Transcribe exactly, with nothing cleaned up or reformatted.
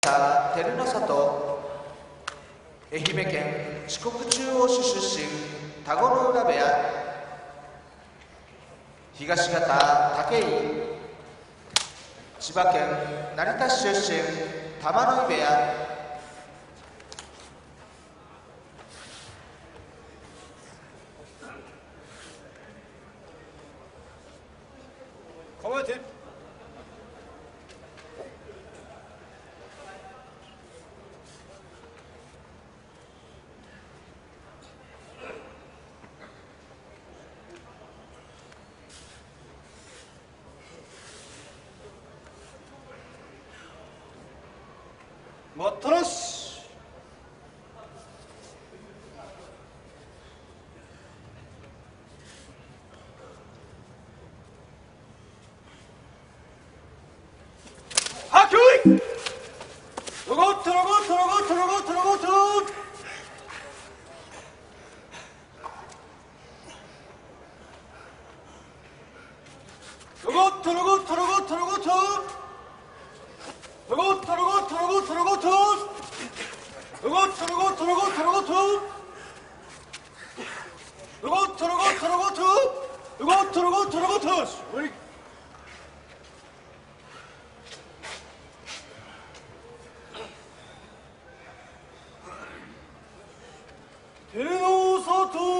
方照ノ里、愛媛県四国中央市出身田子ノ浦部屋、東方武井、千葉県成田市出身玉ノ井部屋、 構えて。待ったなし。はっきょい。ロゴットロゴットロゴットロゴットロゴット。ロゴットロゴットロゴットロゴット。ロゴットロゴットロゴットロゴット。ロゴットロゴットロゴットロゴット。ロゴットロゴットロゴット。ロゴットロゴットロゴット。照ノ里